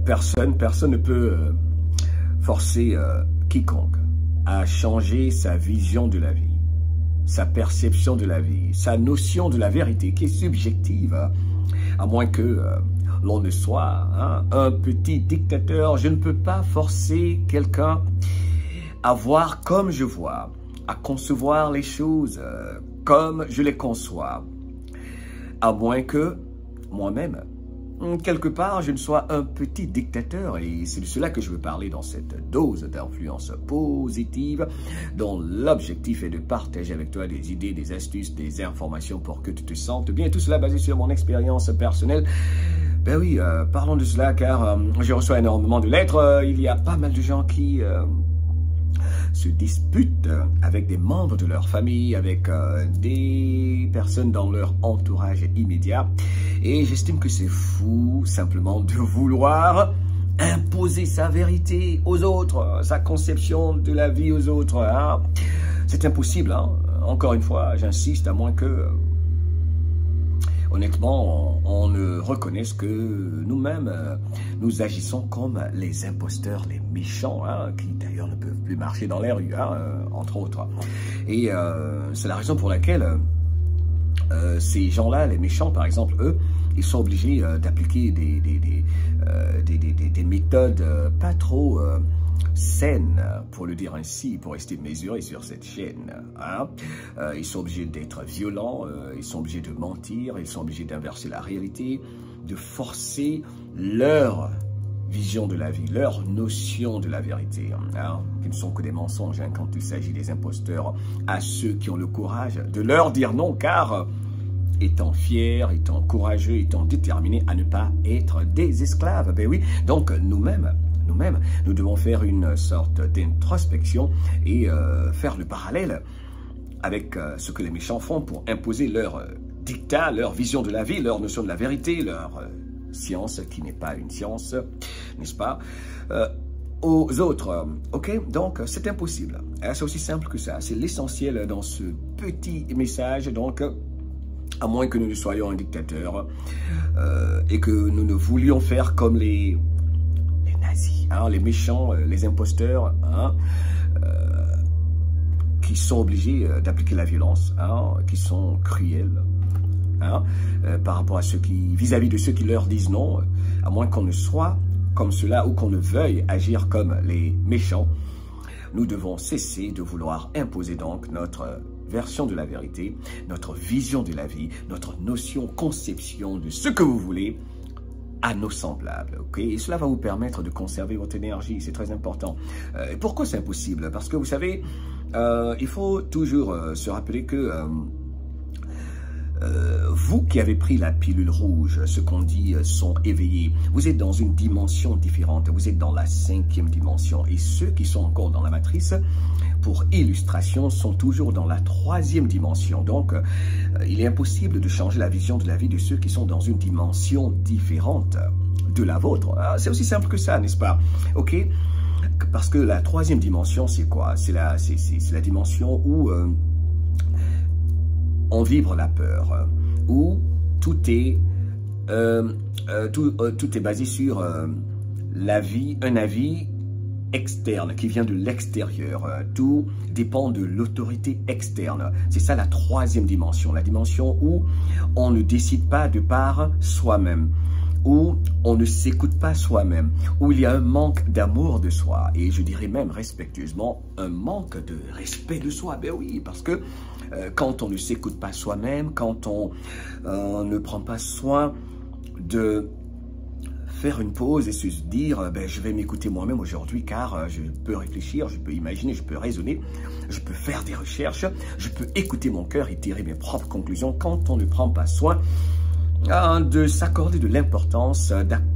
personne ne peut forcer quiconque à changer sa vision de la vie, sa perception de la vie, sa notion de la vérité qui est subjective, à moins que l'on ne soit un petit dictateur. Je ne peux pas forcer quelqu'un à voir comme je vois, à concevoir les choses comme je les conçois, à moins que moi-même, quelque part, je ne sois un petit dictateur, et c'est de cela que je veux parler dans cette dose d'influence positive, dont l'objectif est de partager avec toi des idées, des astuces, des informations pour que tu te sentes bien. Tout cela basé sur mon expérience personnelle. Ben oui, parlons de cela car je reçois énormément de lettres. Il y a pas mal de gens qui se disputent avec des membres de leur famille, avec des personnes dans leur entourage immédiat. Et j'estime que c'est fou simplement de vouloir imposer sa vérité aux autres, sa conception de la vie aux autres. Hein. C'est impossible, hein. Encore une fois, j'insiste, à moins que, honnêtement, on ne reconnaisse que nous-mêmes, nous agissons comme les imposteurs, les méchants, hein, qui d'ailleurs ne peuvent plus marcher dans les rues, hein, entre autres. Et c'est la raison pour laquelle ces gens-là, les méchants par exemple, eux, ils sont obligés d'appliquer des méthodes pas trop saines, pour le dire ainsi, pour rester mesurés sur cette chaîne. Hein. Ils sont obligés d'être violents, ils sont obligés de mentir, ils sont obligés d'inverser la réalité, de forcer leur vision de la vie, leur notion de la vérité, hein, qui ne sont que des mensonges hein, quand il s'agit des imposteurs, à ceux qui ont le courage de leur dire non, car étant fiers, étant courageux, étant déterminés à ne pas être des esclaves. Ben oui, donc nous-mêmes, nous devons faire une sorte d'introspection et faire le parallèle avec ce que les méchants font pour imposer leur dictat, leur vision de la vie, leur notion de la vérité, leur science qui n'est pas une science, n'est-ce pas, aux autres. Ok, donc c'est impossible. C'est aussi simple que ça. C'est l'essentiel dans ce petit message. Donc, à moins que nous ne soyons un dictateur et que nous ne voulions faire comme les nazis, hein, les méchants, les imposteurs, hein, qui sont obligés d'appliquer la violence, hein, qui sont cruels, hein, par rapport à ceux qui, vis-à-vis de ceux qui leur disent non, à moins qu'on ne soit comme cela ou qu'on ne veuille agir comme les méchants. Nous devons cesser de vouloir imposer donc notre version de la vérité, notre vision de la vie, notre notion, conception de ce que vous voulez à nos semblables. Okay? Et cela va vous permettre de conserver votre énergie, c'est très important. Pourquoi c'est impossible? Parce que vous savez, il faut toujours se rappeler que vous qui avez pris la pilule rouge, ce qu'on dit sont éveillés, vous êtes dans une dimension différente, vous êtes dans la 5e dimension, et ceux qui sont encore dans la matrice, pour illustration, sont toujours dans la 3e dimension. Donc, il est impossible de changer la vision de la vie de ceux qui sont dans une dimension différente de la vôtre. C'est aussi simple que ça, n'est-ce pas? Ok? Parce que la 3e dimension, c'est quoi? C'est la dimension où on vibre la peur, où tout est basé sur la vie, un avis externe qui vient de l'extérieur. Tout dépend de l'autorité externe. C'est ça la 3e dimension, la dimension où on ne décide pas de par soi-même, où on ne s'écoute pas soi-même, où il y a un manque d'amour de soi, et je dirais même respectueusement un manque de respect de soi. Ben oui, parce que quand on ne s'écoute pas soi-même, quand on ne prend pas soin de faire une pause et se dire ben, je vais m'écouter moi-même aujourd'hui car je peux réfléchir, je peux imaginer, je peux raisonner, je peux faire des recherches, je peux écouter mon cœur et tirer mes propres conclusions. Quand on ne prend pas soin de s'accorder de l'importance,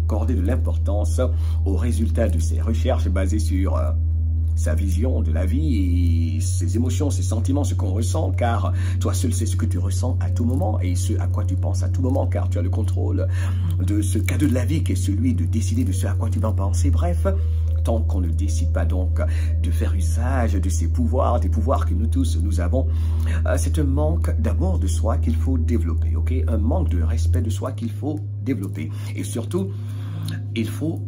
aux résultats de ces recherches basées sur sa vision de la vie et ses émotions, ses sentiments, ce qu'on ressent, car toi seul sais ce que tu ressens à tout moment et ce à quoi tu penses à tout moment, car tu as le contrôle de ce cadeau de la vie qui est celui de décider de ce à quoi tu vas penser. Bref, tant qu'on ne décide pas donc de faire usage de ces pouvoirs, des pouvoirs que nous tous nous avons, c'est un manque d'amour de soi qu'il faut développer, ok? Un manque de respect de soi qu'il faut développer. Et surtout, il faut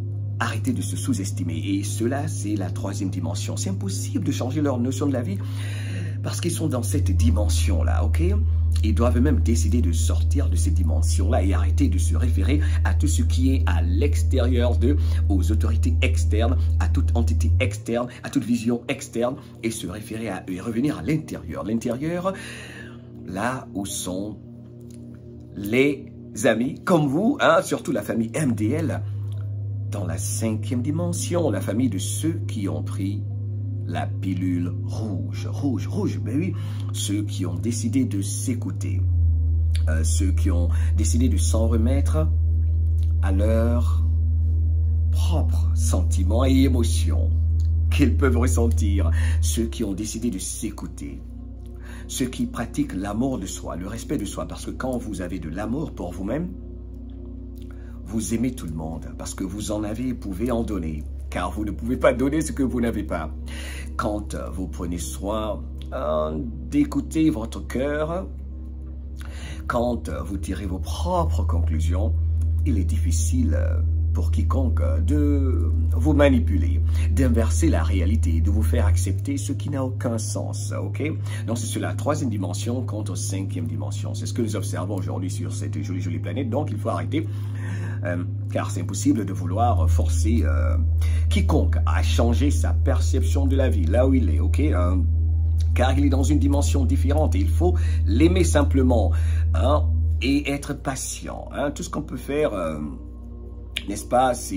arrêter de se sous-estimer. Et cela, c'est la troisième dimension. C'est impossible de changer leur notion de la vie parce qu'ils sont dans cette dimension-là, ok? Ils doivent même décider de sortir de cette dimension-là et arrêter de se référer à tout ce qui est à l'extérieur d'eux, aux autorités externes, à toute entité externe, à toute vision externe, et se référer à eux et revenir à l'intérieur. L'intérieur, là où sont les amis comme vous, hein, surtout la famille MDL, dans la cinquième dimension, la famille de ceux qui ont pris la pilule rouge, ben oui, ceux qui ont décidé de s'écouter, ceux qui ont décidé de s'en remettre à leurs propres sentiments et émotions qu'ils peuvent ressentir, ceux qui ont décidé de s'écouter, ceux qui pratiquent l'amour de soi, le respect de soi, parce que quand vous avez de l'amour pour vous-même, vous aimez tout le monde, parce que vous en avez et pouvez en donner, car vous ne pouvez pas donner ce que vous n'avez pas. Quand vous prenez soin d'écouter votre cœur, quand vous tirez vos propres conclusions, il est difficile pour quiconque de vous manipuler, d'inverser la réalité, de vous faire accepter ce qui n'a aucun sens, ok? Donc c'est la troisième dimension contre cinquième dimension. C'est ce que nous observons aujourd'hui sur cette jolie planète, donc il faut arrêter, car c'est impossible de vouloir forcer quiconque à changer sa perception de la vie, là où il est, ok? Car il est dans une dimension différente et il faut l'aimer simplement, hein, et être patient, hein. Tout ce qu'on peut faire, n'est-ce pas, c'est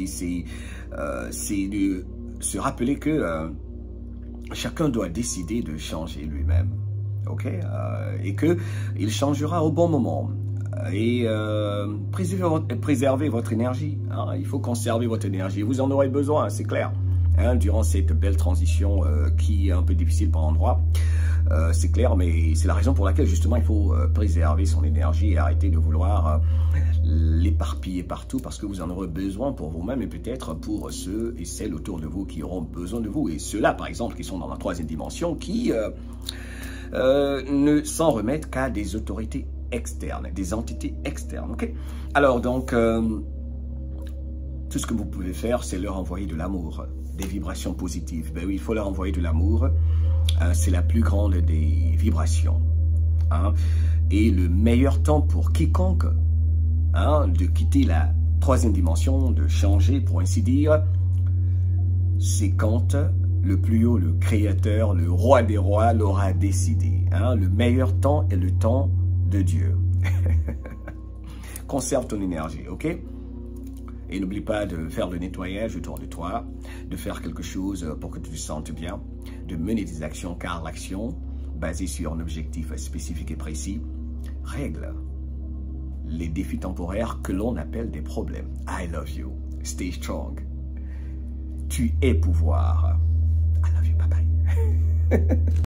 de se rappeler que chacun doit décider de changer lui-même, ok? Et qu'il changera au bon moment. Et préservez votre énergie, hein. Il faut conserver votre énergie, vous en aurez besoin, c'est clair, hein, durant cette belle transition qui est un peu difficile par endroits. C'est clair, mais c'est la raison pour laquelle justement il faut préserver son énergie et arrêter de vouloir l'éparpiller partout, parce que vous en aurez besoin pour vous-même et peut-être pour ceux et celles autour de vous qui auront besoin de vous. Et ceux-là, par exemple, qui sont dans la troisième dimension, qui ne s'en remettent qu'à des autorités externes, des entités externes. Okay? Alors donc, tout ce que vous pouvez faire, c'est leur envoyer de l'amour, des vibrations positives. Ben oui, il faut leur envoyer de l'amour. C'est la plus grande des vibrations, hein. Et le meilleur temps pour quiconque, hein, de quitter la troisième dimension, de changer pour ainsi dire, c'est quand le plus haut, le créateur, le roi des rois l'aura décidé, hein. Le meilleur temps est le temps de Dieu. Conserve ton énergie, ok? Et n'oublie pas de faire le nettoyage autour de toi, de faire quelque chose pour que tu te sentes bien, de mener des actions, car l'action, basée sur un objectif spécifique et précis, règle les défis temporaires que l'on appelle des problèmes. I love you. Stay strong. Tu es pouvoir. I love you. Bye bye.